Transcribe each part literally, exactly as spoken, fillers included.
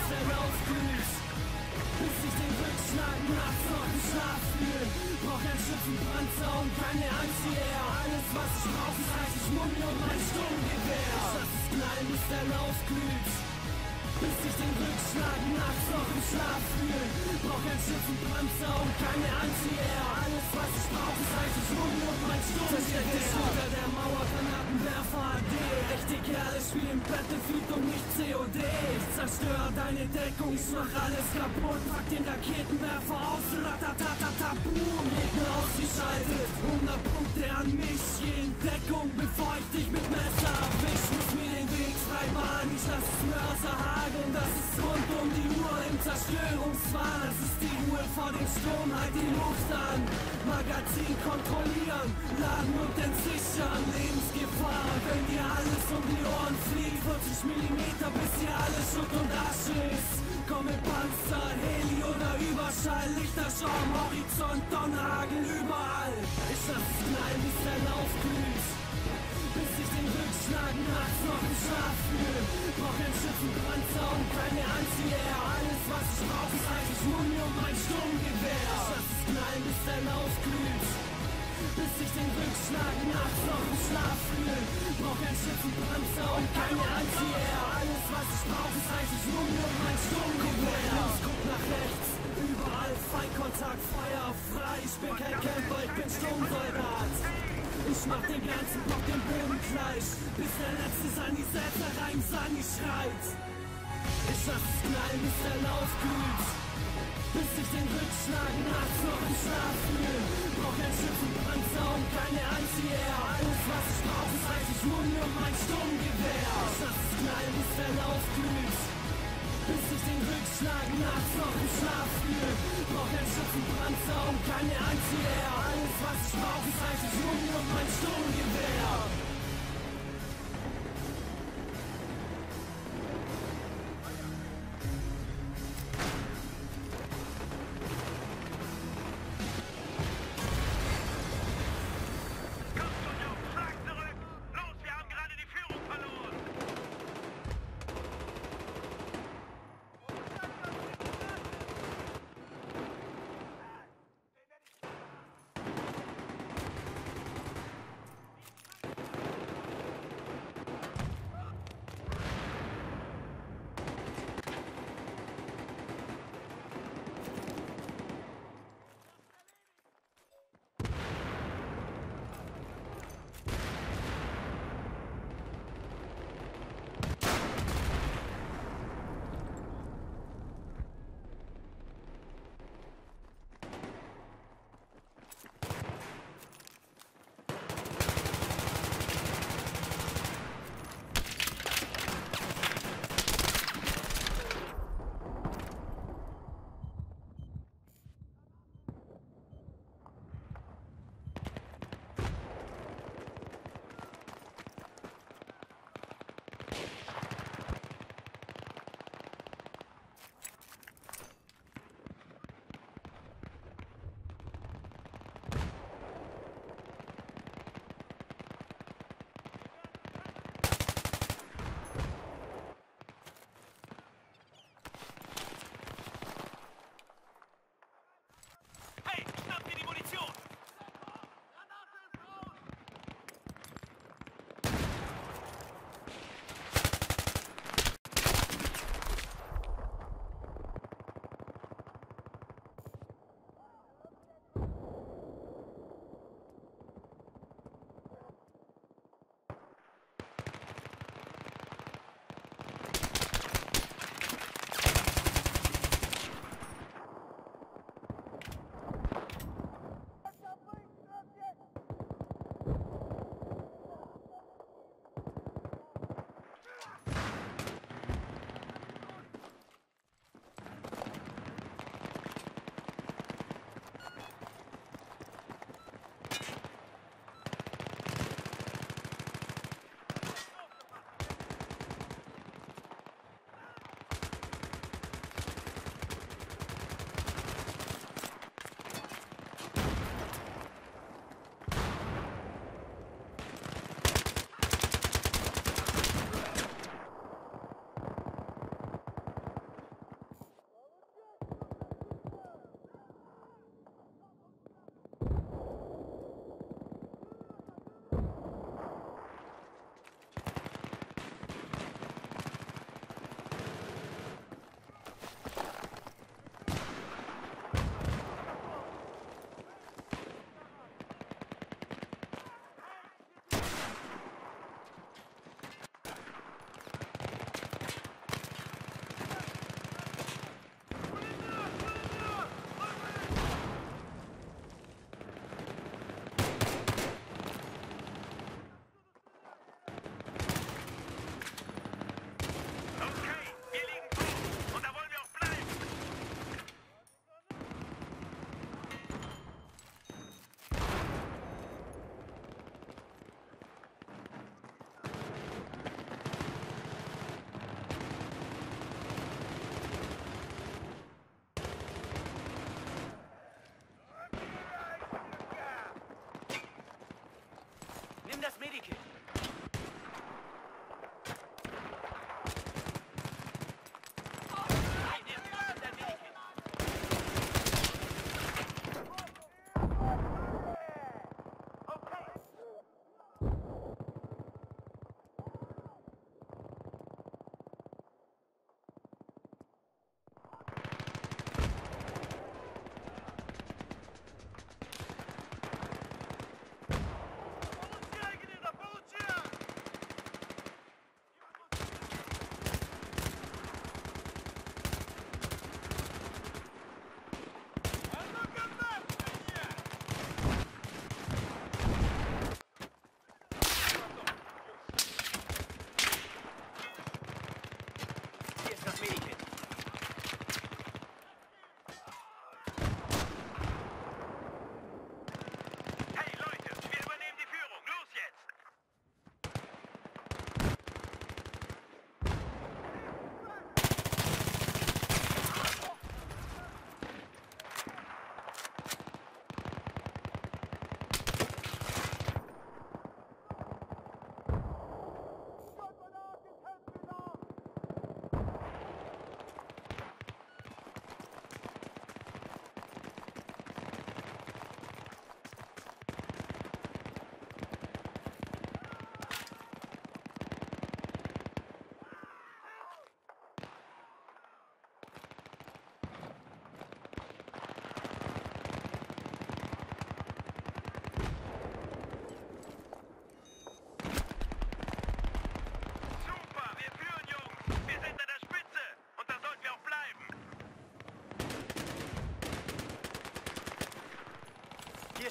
bis der Lauf glüht. Bis ich den Rückschlag nachts noch im Schlaf fühl. Brauch ein Schützenpanzer und keine Anti-Air. Alles was ich brauch ist reichlich Mummi und mein Sturmgewehr. Ich lass es knallen bis der Lauf glüht. Bis ich den Rückschlag nachts noch im Schlaf fühl. Brauch ein Schützenpanzer und keine Anti-Air. Alles was ich brauch ist reichlich Mummi und mein Sturmgewehr. Versteckt ist unter der Mauer, Granatenwerfer A D. Echte Kerle spielen Battlefield und nicht C O D. Ich zerstör deine Deckung, ich mach alles kaputt. Pack den Raketenwerfer aus, ratatatata, boom. Gegner ausgeschaltet, hundert Punkte an mich. Je in Deckung, bevor ich dich mit Messer erwisch. Muss mir den Weg frei bahnen, ich lass es Mörser hageln. Das ist rund um die Uhr im Zerstörungswahn. Das ist die Ruhe vor dem Sturm, halt die Luft an. Magazin kontrollieren, laden und entsichern. Lebensgefahr, wenn dir alles um die Ohren fliegt. vierzig Millimeter bis hier alles Schutt und Asche ist. Komm mit Panzer, Heli oder Überschall. Lichterschau am Horizont, Donnerhagel überall. Ich lass es knallen, bis der Lauf glüht. Bis ich den Rückschlag nachts noch im Schlaf fühl. Brauch ein Schützenpanzer und keine Anti-Air. Alles was ich brauch ist eigentlich Mummi und mein Sturmgewehr. Ich lass es knallen, bis der Lauf glüht. Bis ich den Rückschlag nachts noch im Schlaf fühl. Brauch ein Schützenpanzer und keine Anti-Air. Alles was ich brauch ist eigentlich Mummi und mein Sturmgewehr. Links, guck nach rechts, überall Feindkontakt, Feuer frei. Ich bin kein Camper, ich bin Sturmsoldat. Ich mach den ganzen Block den Boden gleich, bis der letzte Sani selbst rein Sani schreit. Ich lass es knallen, bis der Lauf glüht. Bis ich den Rückschlag nachts noch im Schlaf fühl. Brauch ein Schützenpanzer und keine Anti-Air. Alles was ich brauch ist eigentlich Mummi und mein Sturmgewehr. Ich lass es knallen, bis der Lauf glüht. Bis ich den Rückschlag nachts noch im Schlaf fühl. Brauch ein Schützenpanzer und keine Anti-Air. Alles was ich brauch ist eigentlich Mummi und mein Sturmgewehr.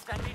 ist ein